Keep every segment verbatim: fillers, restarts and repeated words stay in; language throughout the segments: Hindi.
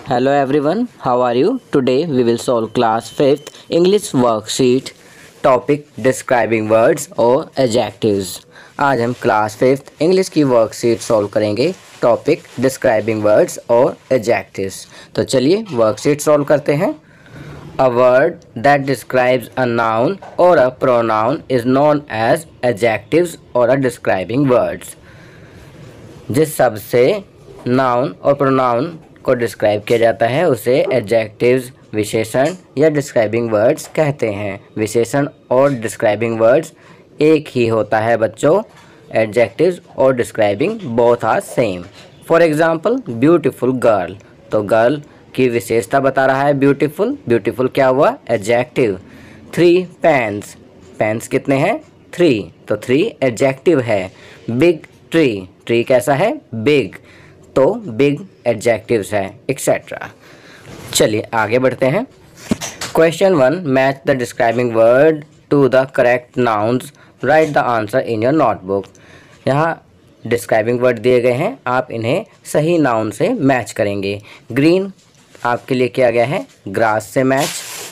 Hello everyone, how are you? Today we will solve class fifth English worksheet topic describing words और adjectives। आज हम क्लास फिफ्थ इंग्लिश की वर्कशीट सॉल्व करेंगे टॉपिक डिस्क्राइबिंग वर्ड्स और adjectives। तो चलिए वर्कशीट सॉल्व करते हैं। A word that describes a noun or a pronoun is known as adjectives or a describing words। जिस शब्द से नाउन और प्रोनाउन को डिस्क्राइब किया जाता है उसे एडजेक्टिव्स विशेषण या डिस्क्राइबिंग वर्ड्स कहते हैं। विशेषण और डिस्क्राइबिंग वर्ड्स एक ही होता है बच्चों। एडजेक्टिव्स और describing both are same. For example beautiful girl, तो गर्ल की विशेषता बता रहा है ब्यूटीफुल। ब्यूटीफुल क्या हुआ? एडजेक्टिव। थ्री पेन्स, पेन्स कितने हैं? थ्री, तो थ्री एडजेक्टिव है। बिग ट्री, ट्री कैसा है? बिग, तो बिग एडजेक्टिव्स है, एक्सेट्रा। चलिए आगे बढ़ते हैं। Question one, match the describing word to the correct nouns, write the answer in your notebook. यहाँ डिस्क्राइबिंग वर्ड दिए गए हैं, आप इन्हें सही नाउन से मैच करेंगे। ग्रीन आपके लिए किया गया है ग्रास से मैच,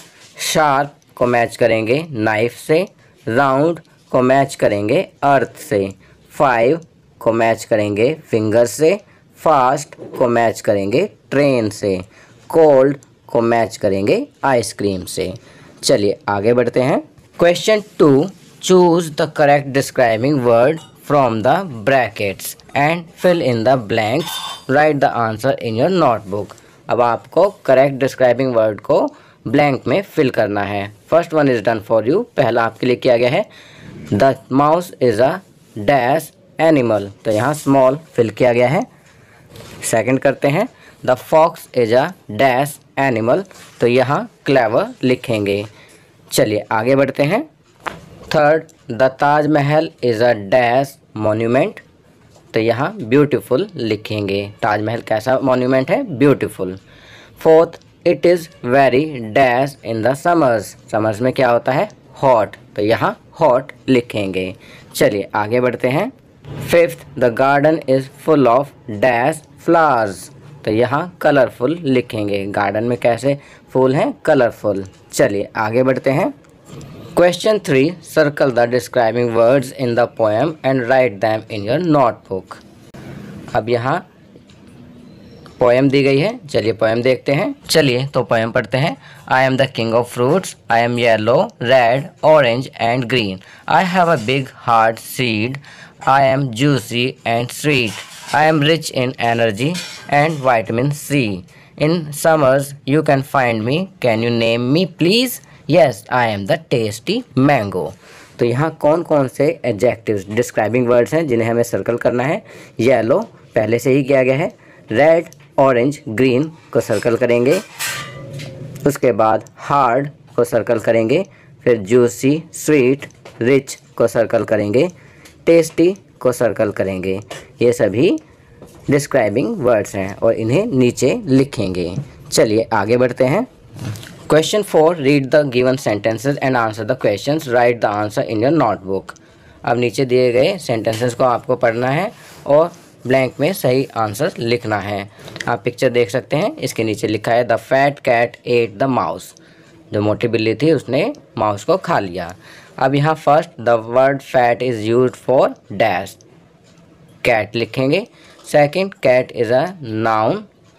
शार्प को मैच करेंगे नाइफ से, राउंड को मैच करेंगे अर्थ से, फाइव को मैच करेंगे फिंगर से, फास्ट को मैच करेंगे ट्रेन से, कोल्ड को मैच करेंगे आइसक्रीम से। चलिए आगे बढ़ते हैं। Question two, choose the correct describing word from the brackets and fill in the blanks, write the answer in your notebook. अब आपको करेक्ट डिस्क्राइबिंग वर्ड को ब्लैंक में फिल करना है। First one is done for you. पहला आपके लिए किया गया है the mouse is a dash animal, तो यहाँ स्मॉल फिल किया गया है। सेकंड करते हैं the fox is a dash animal, तो यहाँ क्लेवर लिखेंगे। चलिए आगे बढ़ते हैं। Third, the Taj Mahal is a dash monument, तो यहाँ ब्यूटीफुल लिखेंगे। ताजमहल कैसा मॉन्यूमेंट है? Beautiful. Fourth, it is very dash in the summers, summers में क्या होता है? हॉट, तो यहाँ हॉट लिखेंगे। चलिए आगे बढ़ते हैं। Fifth, the garden is full of dash flowers, तो यहाँ कलरफुल लिखेंगे। गार्डन में कैसे फूल हैं? कलरफुल। चलिए आगे बढ़ते हैं। Question three, circle the describing words in the poem and write them in your notebook. अब यहाँ पोएम दी गई है, चलिए पोएम देखते हैं। चलिए तो पोएम पढ़ते हैं। I am the king of fruits, I am yellow, red, orange and green, I have a big hard seed, I am juicy and sweet. I am rich in energy and vitamin C. In summers you can find me. Can you name me please? Yes, I am the tasty mango. तो यहाँ कौन कौन से एडजेक्टिव्स डिस्क्राइबिंग वर्ड्स हैं जिन्हें हमें सर्कल करना है? येलो पहले से ही किया गया है, रेड, ऑरेंज, ग्रीन को सर्कल करेंगे, उसके बाद हार्ड को सर्कल करेंगे, फिर जूसी, स्वीट, रिच को सर्कल करेंगे, टेस्टी को सर्कल करेंगे। ये सभी डिस्क्राइबिंग वर्ड्स हैं और इन्हें नीचे लिखेंगे। चलिए आगे बढ़ते हैं। Question four, read the given sentences and answer the questions, write the answer in your notebook. अब नीचे दिए गए सेंटेंसेस को आपको पढ़ना है और ब्लैंक में सही आंसर लिखना है। आप पिक्चर देख सकते हैं, इसके नीचे लिखा है the fat cat ate the mouse, जो मोटी बिल्ली थी उसने माउस को खा लिया। अब यहाँ first the word fat is used for dash, cat लिखेंगे। Second, cat is a noun,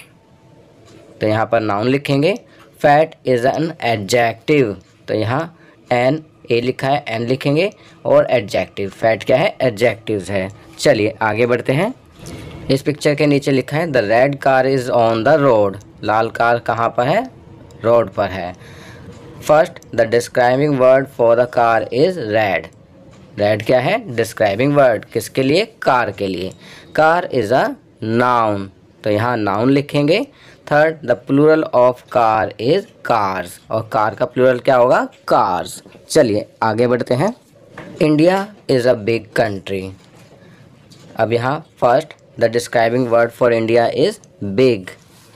तो यहाँ पर नाउन लिखेंगे। फैट इज़ एन एडजेक्टिव, तो यहाँ एन ए लिखा है, एन लिखेंगे और एडजेक्टिव, फैट क्या है? एडजेक्टिव्स है। चलिए आगे बढ़ते हैं। इस पिक्चर के नीचे लिखा है the red car is on the road, लाल कार कहाँ पर है? रोड पर है। First, the describing word for the car is red, red क्या है? डिस्क्राइबिंग वर्ड, किसके लिए? कार के लिए। कार इज़ अ नाउन, तो यहाँ नाउन लिखेंगे। Third, the plural of car is cars, और कार का प्लूरल क्या होगा? कार्स। चलिए आगे बढ़ते हैं। India is a big country, अब यहाँ first the describing word for India is big.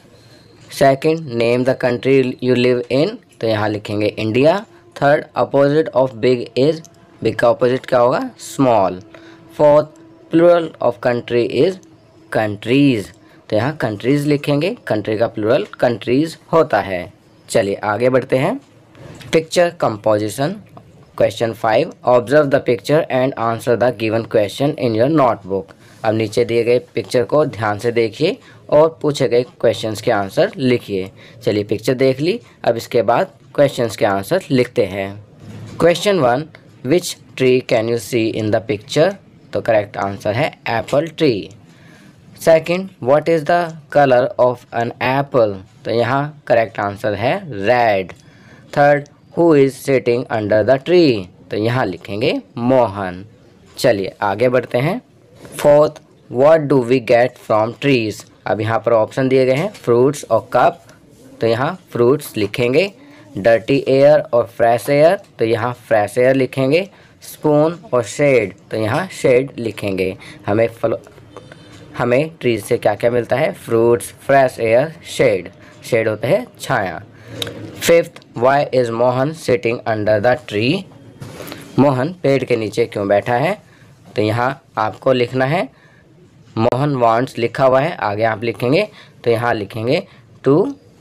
Second, name the country you live in, तो यहाँ लिखेंगे India. Third, opposite of big is, big का अपोजिट क्या होगा? Small. Fourth, plural of country is countries, तो यहाँ कंट्रीज़ लिखेंगे, कंट्री का प्लूरल कंट्रीज़ होता है। चलिए आगे बढ़ते हैं। Picture composition question five, observe the picture and answer the given question in your notebook. अब नीचे दिए गए पिक्चर को ध्यान से देखिए और पूछे गए क्वेश्चंस के आंसर लिखिए। चलिए पिक्चर देख ली, अब इसके बाद क्वेश्चंस के आंसर लिखते हैं। Question one, which tree can you see in the picture? तो करेक्ट आंसर है apple tree. Second, what is the colour of an apple? तो यहाँ करेक्ट आंसर है red. Third, who is sitting under the tree? तो यहाँ लिखेंगे मोहन। चलिए आगे बढ़ते हैं। Fourth, what do we get from trees? अब यहाँ पर ऑप्शन दिए गए हैं फ्रूट्स और कप, तो यहाँ फ्रूट्स लिखेंगे। डर्टी एयर और फ्रेश एयर, तो यहाँ फ्रेश एयर लिखेंगे। स्पून और शेड, तो यहाँ शेड लिखेंगे। हमें फल हमें ट्रीज से क्या क्या मिलता है? Fruits, fresh air, shade. Shade होता है छाया। Fifth, why is Mohan sitting under the tree? Mohan पेड़ के नीचे क्यों बैठा है? तो यहाँ आपको लिखना है मोहन वांट्स लिखा हुआ है, आगे आप लिखेंगे तो यहाँ लिखेंगे to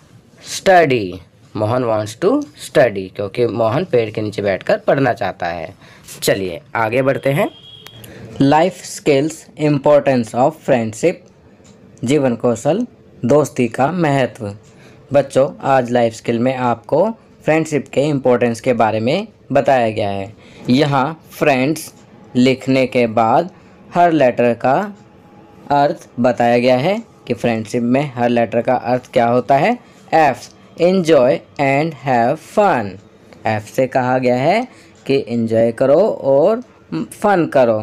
study. Mohan wants to study, क्योंकि मोहन पेड़ के नीचे बैठकर पढ़ना चाहता है। चलिए आगे बढ़ते हैं। Life skills, importance of friendship, जीवन कौशल, दोस्ती का महत्व। बच्चों, आज लाइफ स्किल में आपको फ्रेंडशिप के इम्पोर्टेंस के बारे में बताया गया है। यहाँ फ्रेंड्स लिखने के बाद हर लेटर का अर्थ बताया गया है कि फ्रेंडशिप में हर लेटर का अर्थ क्या होता है। F, enjoy and have fun. F से कहा गया है कि एंजॉय करो और फन करो।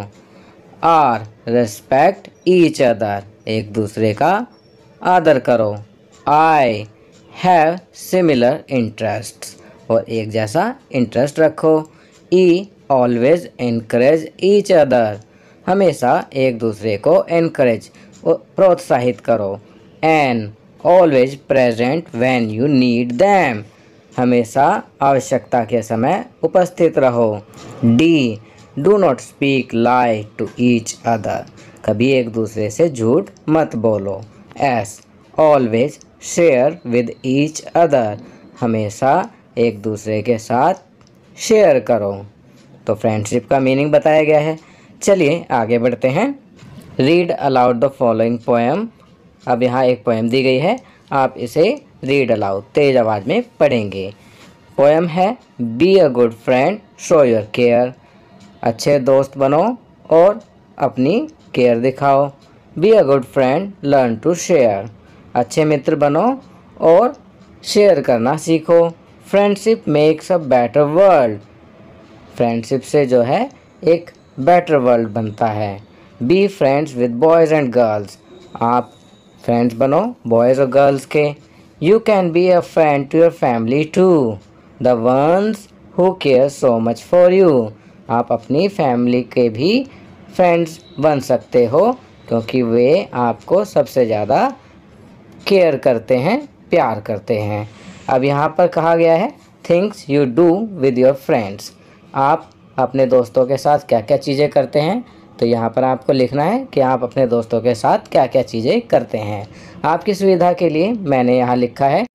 आर, रिस्पेक्ट ईच अदर, एक दूसरे का आदर करो। आई, हैव सिमिलर इंटरेस्ट्स, और एक जैसा इंटरेस्ट रखो। E, always encourage each other, हमेशा एक दूसरे को एनकरेज प्रोत्साहित करो। N, always present when you need them, हमेशा आवश्यकता के समय उपस्थित रहो। D, do not speak lie to each other, कभी एक दूसरे से झूठ मत बोलो। S, always share with each other, हमेशा एक दूसरे के साथ शेयर करो। तो फ्रेंडशिप का मीनिंग बताया गया है। चलिए आगे बढ़ते हैं। Read aloud the following poem. अब यहाँ एक पोएम दी गई है, आप इसे रीड अलाउड तेज आवाज़ में पढ़ेंगे। पोएम है be a good friend show your care, अच्छे दोस्त बनो और अपनी केयर दिखाओ। Be a good friend learn to share, अच्छे मित्र बनो और शेयर करना सीखो। Friendship makes a better world, friendship से जो है एक बेटर वर्ल्ड बनता है। Be friends with boys and girls, आप फ्रेंड्स बनो बॉयज़ और गर्ल्स के। You can be a friend to your family too, the ones who care so much for you, आप अपनी फैमिली के भी फ्रेंड्स बन सकते हो क्योंकि वे आपको सबसे ज़्यादा केयर करते हैं, प्यार करते हैं। अब यहाँ पर कहा गया है things you do with your friends, आप अपने दोस्तों के साथ क्या क्या चीज़ें करते हैं। तो यहाँ पर आपको लिखना है कि आप अपने दोस्तों के साथ क्या क्या चीज़ें करते हैं। आपकी सुविधा के लिए मैंने यहाँ लिखा है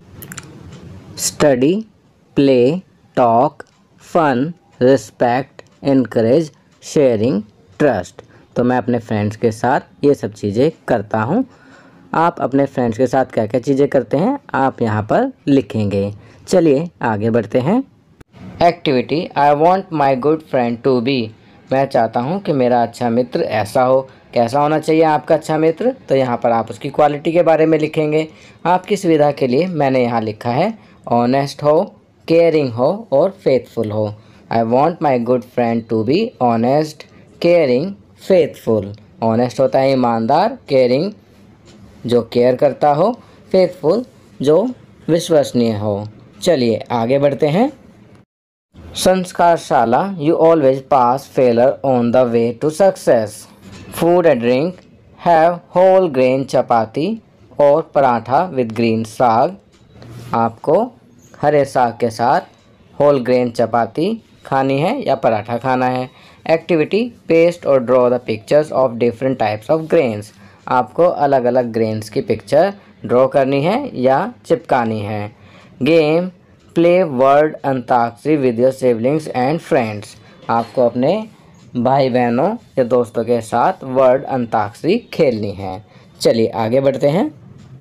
study, play, talk, fun, respect, encourage, sharing, trust. तो मैं अपने फ्रेंड्स के साथ ये सब चीज़ें करता हूँ। आप अपने फ्रेंड्स के साथ क्या क्या चीज़ें करते हैं आप यहाँ पर लिखेंगे। चलिए आगे बढ़ते हैं। Activity, I want my good friend to be, मैं चाहता हूँ कि मेरा अच्छा मित्र ऐसा हो। कैसा होना चाहिए आपका अच्छा मित्र? तो यहाँ पर आप उसकी क्वालिटी के बारे में लिखेंगे। आपकी सुविधा के लिए मैंने यहाँ लिखा है ऑनेस्ट हो, केयरिंग हो और फेथफुल हो। I want my good friend to be honest, caring, faithful. Honest होता है ईमानदार, केयरिंग जो केयर करता हो, फेथफुल जो विश्वसनीय हो। चलिए आगे बढ़ते हैं। Sanskarshala, you always pass failure on the way to success. Food and drink, have whole grain chapati और पराठा विद ग्रीन साग, आपको हरे साग के साथ होल ग्रेन चपाती खानी है या पराठा खाना है। एक्टिविटी, पेस्ट और draw the pictures of different types of grains, आपको अलग अलग ग्रेन्स की पिक्चर ड्रॉ करनी है या चिपकानी है। Game play word antakshari with your siblings and friends. आपको अपने भाई बहनों या दोस्तों के साथ वर्ड अंताक्षरी खेलनी है। चलिए आगे बढ़ते हैं।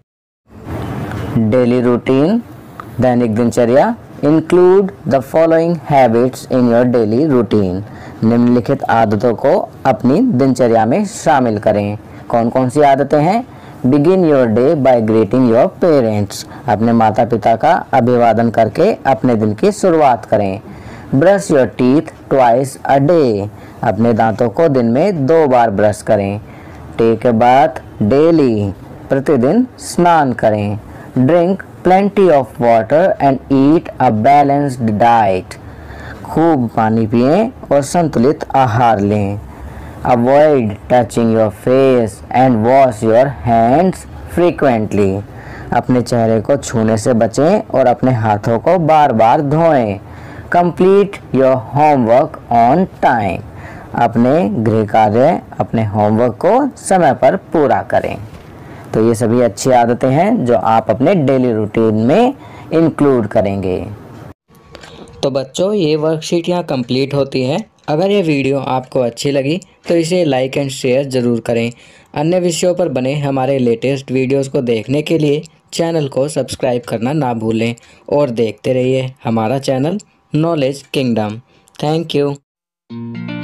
डेली रूटीन, दैनिक दिनचर्या। Include the following habits in your daily routine. निम्नलिखित आदतों को अपनी दिनचर्या में शामिल करें। कौन कौन सी आदतें हैं? Begin your day by greeting your parents. अपने माता पिता का अभिवादन करके अपने दिन की शुरुआत करें। Brush your teeth twice a day. अपने दांतों को दिन में दो बार ब्रश करें। Take a bath daily. प्रतिदिन स्नान करें। Drink plenty of water and eat a balanced diet. खूब पानी पिएं और संतुलित आहार लें। Avoid touching your face and wash your hands frequently. अपने चेहरे को छूने से बचें और अपने हाथों को बार बार धोएं। Complete your homework on time. अपने गृह कार्य, अपने होमवर्क को समय पर पूरा करें। तो ये सभी अच्छी आदतें हैं जो आप अपने डेली रूटीन में इंक्लूड करेंगे। तो बच्चों, ये वर्कशीट यहाँ कंप्लीट होती है। अगर ये वीडियो आपको अच्छी लगी तो इसे लाइक एंड शेयर ज़रूर करें। अन्य विषयों पर बने हमारे लेटेस्ट वीडियोस को देखने के लिए चैनल को सब्सक्राइब करना ना भूलें और देखते रहिए हमारा channel knowledge kingdom. Thank you.